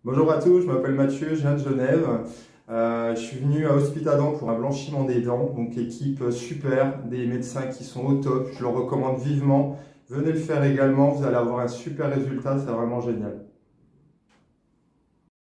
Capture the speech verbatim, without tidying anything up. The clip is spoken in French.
Bonjour à tous, je m'appelle Mathieu, je viens de Genève. Euh, je suis venu à Hospitadent pour un blanchiment des dents, donc équipe super, des médecins qui sont au top, je le recommande vivement. Venez le faire également, vous allez avoir un super résultat, c'est vraiment génial.